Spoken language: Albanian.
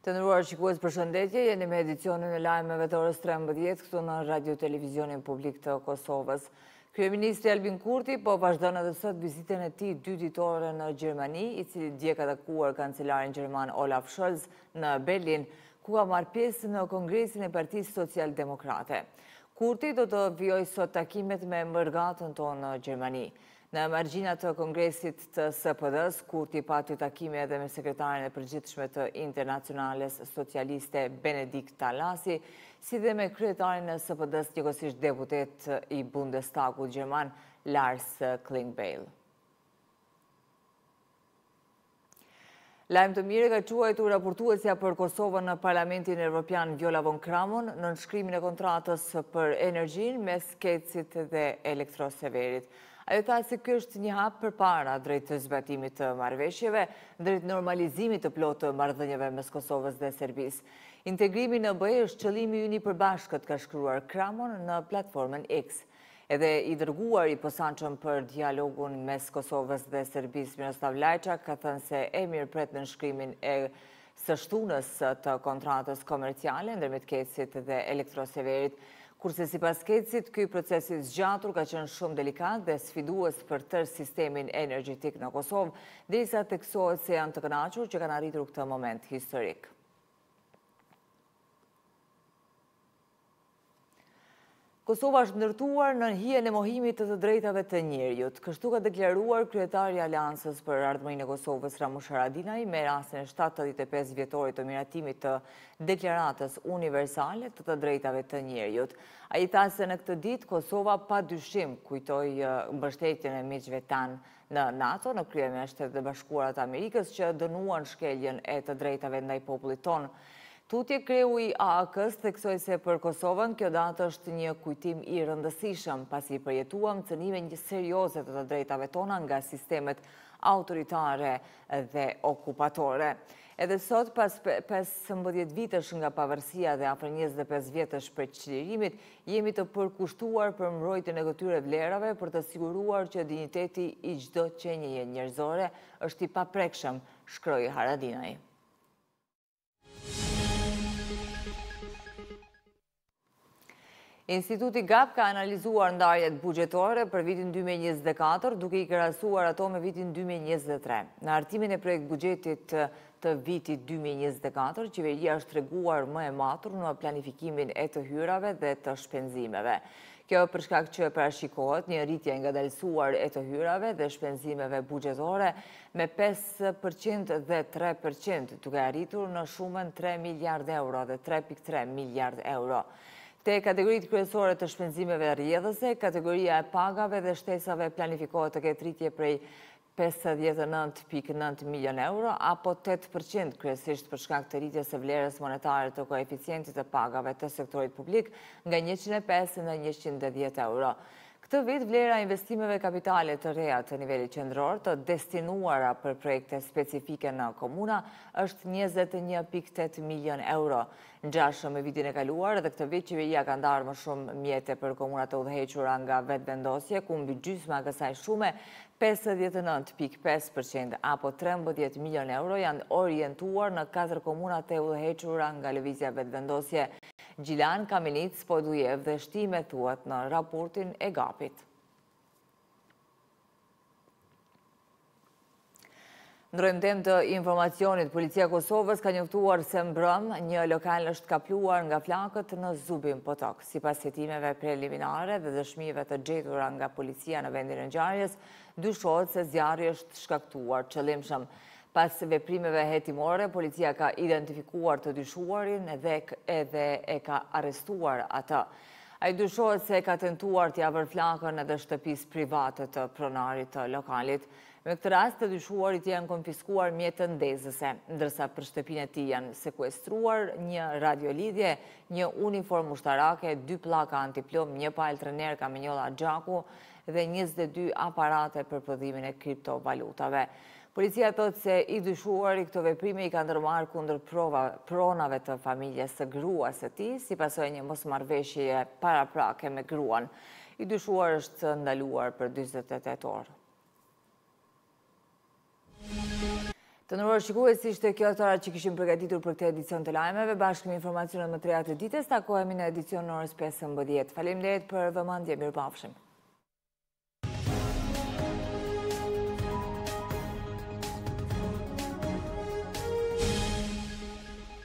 Të nderuar shikues, përshëndetje, jeni me edicionin e lajmeve të orës 13 këtu në Radio Televizionin Publik të Kosovës. Kryeministri Albin Kurti po vazhdon edhe sot vizitën e tij 2 ditore në Gjermani, i cili dje ka takuar kancelarin gjerman Olaf Scholz në Berlin, ku ka marrë pjesë në Kongresin e Partisë Social-Demokrate. Kurti do të vijojë sot takimet me mbërgatën tonë në Gjermani. Në margjinat të Kongresit të SPD-s, Kurti pati takime edhe me sekretarin e përgjithshme të Internacionales Socialiste Benedikt Talasi, si dhe me kryetarin e SPD-s, njëkohësisht deputet i Bundestagut Gjerman, Lars Klingbeil. Lajm të mirë ka quajtur raportuesja për Kosovën në Parlamentin Evropian Viola von Kramon në nënshkrimin e kontratës për energjinë mes Kecit dhe Elektroseverit. Ajo tha se ky është një hap përpara drejt të zbatimit të marrëveshjeve, drejt normalizimit të plotë të marrëdhënieve mes Kosovës dhe Serbisë. Integrimi në BE është qëllimi ynë i përbashkët, ka shkruar Kramon në platformën X. Edhe i dërguar i posaçëm për dialogun mes Kosovës dhe Serbisë, Miroslav Lajçak, ka thënë se e mirëpret nënshkrimin e së shtunës të kontratës komerciale ndërmjet Kecit dhe Elektroseverit, kurse sipas Kecit, ky proces i zgjatur ka qenë shumë delikat dhe sfidues për tërë sistemin energjetik në Kosovë, derisa theksohet se janë të kënaqur që kanë arritur këtë moment historik. Kosova është ndërtuar në hijen e mohimit të drejtave të njerëzit. Kështu ka deklaruar kryetari i Aleancës për Ardhmërinë e Kosovës, Ramush Haradinaj, me rastin e 75 vjetorit të miratimit të Deklaratës Universale të drejtave të njerëzit. Ai tha se në këtë ditë Kosova padyshim kujtoi mbështetjen e miqve tan në NATO, në krye me Shtetet e Bashkuara të Amerikës, që dënuan shkeljen e të drejtave ndaj popullit tonë. Tutje kreu i AAK-s theksoi se për Kosovën kjo datë është një kujtim i rëndësishëm, pasi përjetuam cënime serioze të të drejtave tona nga sistemet autoritare dhe okupatore. Edhe sot, pas 15 vitesh nga pavarësia dhe afër 25 vjetësh prej çlirimit, jemi të përkushtuar për mbrojtjen e këtyre vlerave për të siguruar që dinjiteti i çdo qenjeje njerëzore është i paprekshëm, shkroi Haradinaj. Instituti GAP ka analizuar ndarjet buxhetore për vitin 2024, duke i krahasuar ato me vitin 2023. Në hartimin e projekt buxhetit të vitit 2024, qeveria është treguar më e matur në planifikimin e të hyrave dhe të shpenzimeve. Kjo për shkak që parashikohet një rritje ngadalësuar e të hyrave dhe shpenzimeve buxhetore me 5% dhe 3%, duke arritur në shumën 3 miliard euro dhe 3,3 miliard euro. Te kategoritë kryesore të shpenzimeve rrjedhëse, kategoria e pagave dhe shtesave planifikohet të ketë rritje prej 59,9 milion euro, apo 8% kryesisht për shkak të rritjes së vlerës monetare të koeficientit të pagave të sektorit publik nga 105 në 110 euro. Këtë vit, vlera investimeve kapitale të reja të nivelit qendror të destinuara për projekte specifike në komuna është 21,8 milion euro. Ngjashëm me vitin e kaluar, edhe këtë vit qeveria ka ndarë më shumë mjete për komunat të udhëhequra nga vetëvendosje, ku mbi gjysma e kësaj shume, 59,5% apo 13 milion euro janë orientuar në 4 komunat e udhëhequra nga lëvizja vetëvendosje. Gjilan, Kamenic, Podujev dhe Shtime thuhet në raportin e GAP-it. Ndrojmë temë të informacionit, Policia e Kosovës ka njoftuar se mbrëm një lokal është kapluar nga flakët në Zubin Potok. Sipas hetimeve preliminare dhe dëshmive të gjetura nga policia në vendin e ngjarjes, dyshohet se zjarri është shkaktuar qëllimshëm. Pas veprimeve hetimore, policia ka identifikuar të dyshuarin edhe e ka arrestuar atë. Ai dyshohet se ka tentuar t'ia vërë flakën edhe shtëpisë private të pronarit të lokalit. Me këtë rast, të dyshuarit janë konfiskuar mjetë ndezëse, ndërsa për shtëpinë e tij janë sekuestruar një radiolidhje, një uniformë ushtarake, 2 pllaka antiplom, një palë trener kaminjolla gjaku dhe 22 aparate për prodhimin e kriptovalutave. Policia thotë se i dyshuari këto veprime i ka ndërmarrë kundër pronave të familjes së gruas së tij, si pasojë një mosmarrëveshjeje paraprake me gruan. I dyshuar është ndaluar për 48 orë. Të nderuar shikues, ishte kjo ora që kishim përgatitur për këtë edicion të lajmeve. Bashkë me informacionet më të reja të ditës, takohemi në edicion në orës 15. Faleminderit për vëmendje, mirupafshim.